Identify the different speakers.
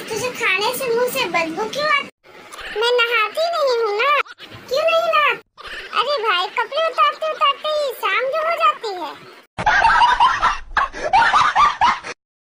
Speaker 1: तुझे खाने से मुंह से बदबू क्यों आती? मैं नहाती नहीं हूँ ना। क्यों नहीं नहाती? अरे भाई कपड़े उतार